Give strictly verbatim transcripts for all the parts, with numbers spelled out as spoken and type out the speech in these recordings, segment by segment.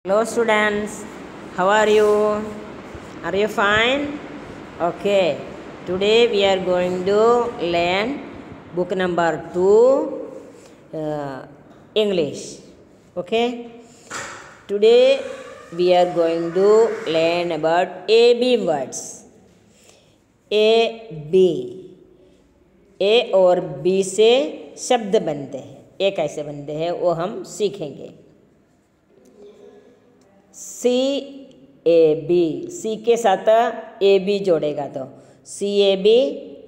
Hello students, how are you? Are you fine? Okay, today we are going to learn book number two, uh, English. Okay, today we are going to learn about A B words. A B, A और B से शब्द बनते हैं, ए कैसे बनते हैं वो हम सीखेंगे। सी ए बी, सी के साथ ए बी जोड़ेगा तो C A B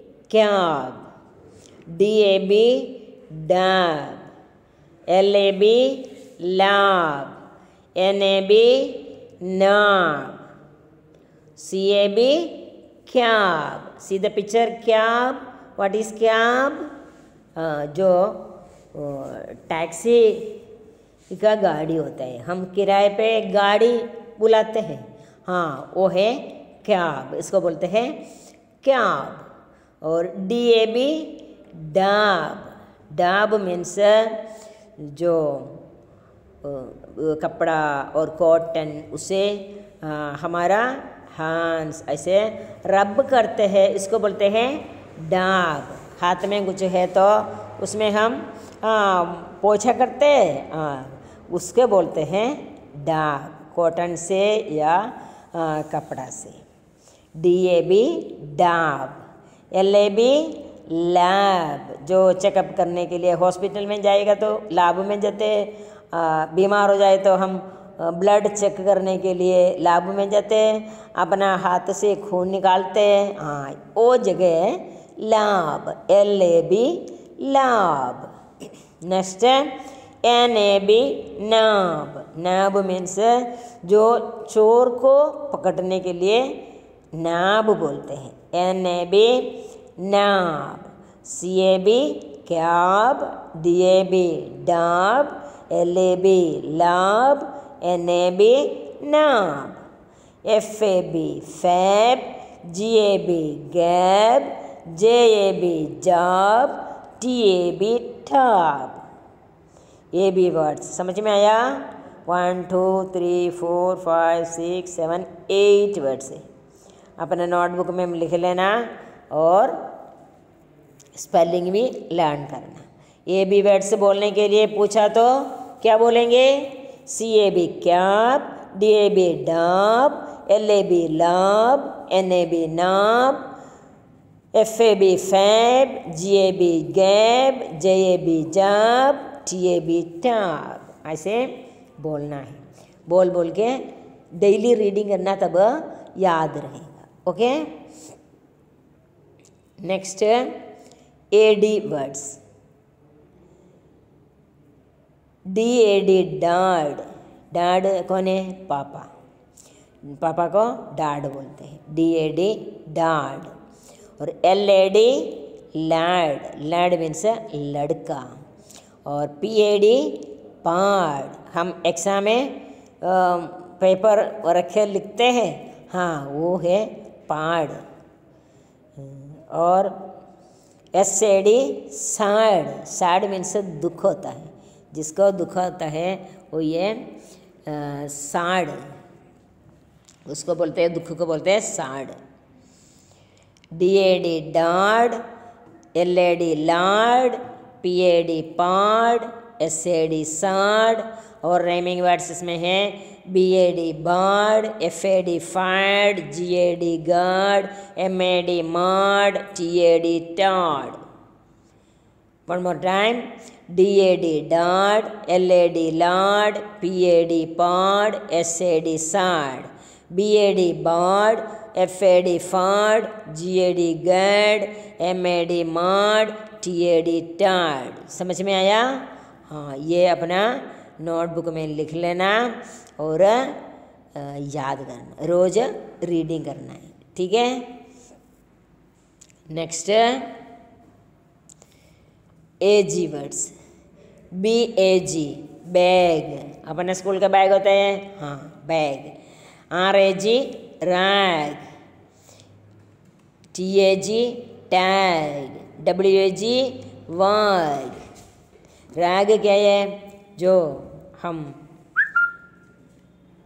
cab, D A B dab, L A B lab, N A B nab, C A B cab. See the picture cab. What is cab? जो टैक्सी का गाड़ी होता है, हम किराए पे गाड़ी बुलाते हैं, हाँ वो है कैब, इसको बोलते हैं कैब। और डी ए बी डाब, डाब मीन्स जो कपड़ा और कॉटन उसे आ, हमारा हैंड्स ऐसे रब करते हैं, इसको बोलते हैं डाब। हाथ में कुछ है तो उसमें हम आ, पोछा करते हैं, उसके बोलते हैं डाब, कॉटन से या आ, कपड़ा से। D A B dab, L A B lab, जो चेकअप करने के लिए हॉस्पिटल में जाएगा तो लैब में जाते, बीमार हो जाए तो हम ब्लड चेक करने के लिए लैब में जाते, अपना हाथ से खून निकालते हैं, हाँ वो जगह lab, L A B lab. Next N A B nab, nab means जो चोर को पकड़ने के लिए नाब बोलते हैं, N A B nab. C A B cab, D A B dab, L A B lab, N A B nab, F A B fab, G A B gab, J A B jab, T A B tab. A B words समझ में आया? One two three four five six seven eight words है, अपने notebook में लिख लेना और spelling भी लर्न करना। ए बी वर्ड्स बोलने के लिए पूछा तो क्या बोलेंगे? C A B cab, D A B dab, L A B lab, N A B nab, F A B fab, G A B gab, J A B jab, T A B tab. ऐसे बोलना है, बोल बोल के daily reading करना, तब याद रहेगा। Okay, next A D words. D A D dad, dad कौन है? पापा, पापा को डैड बोलते हैं, डी ए डी डैड। और L A D lad, lad means लड़का। और पी ए डी पाड, हम एग्जाम में पेपर रखे लिखते हैं, हाँ वो है पाड। और S A D sad, sad means दुख होता है, जिसको दुख होता है वो ये सैड, उसको बोलते हैं, दुख को बोलते हैं sad. D A D dad, L A D lad, P A D pad, S A D sad. और राइमिंग वर्ड्स इसमें हैं B A D bad, F A D fad, G A D gad, M A D mad, T A D tad. One more time, D A D dad, L A D lad, P A D pad, S A D sad, B A D bad, F A D fad, G A D gad, M A D mad, T A D tad. समझ में आया? हाँ, ये अपना notebook में लिख लेना और याद करना, रोज रीडिंग करना है, ठीक है। Next A G words. B A G bag, अपने स्कूल का बैग होता है, हाँ bag. R A G rag, T A G tag, W A G wag. Rag क्या है? जो हम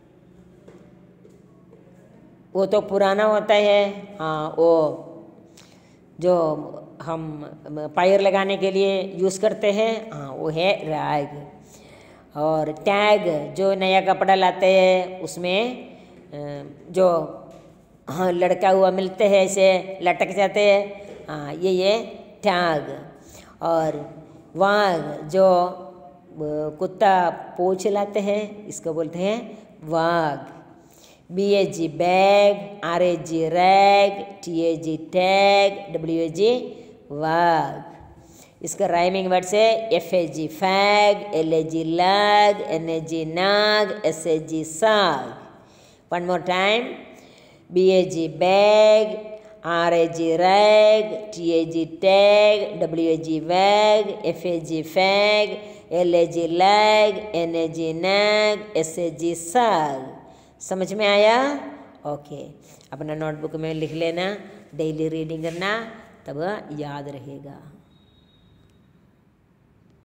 वो तो पुराना होता है। हाँ, वो जो हम पायर लगाने के लिए यूज़ करते हैं, हाँ वो है रैग। और टैग जो नया कपड़ा लाते हैं उसमें जो हाँ लड़का हुआ मिलते हैं ऐसे लटक जाते हैं, हाँ ये ये टैग। और वाग जो कुत्ता पूंछ लाते हैं इसको बोलते हैं wag. B A G bag, R A G rag, T A G tag, W A G wag. इसका राइमिंग वर्ड्स है F A G fag, L A G lag, N A G nag, S A G sag. One more time, B A G bag, R A G rag, T A G tag, W A G wag, F A G fag, L A G lag, N A ji nag, S A G sag. समझ में आया? Okay, अपना notebook में लिख लेना, daily reading करना, तब याद रहेगा।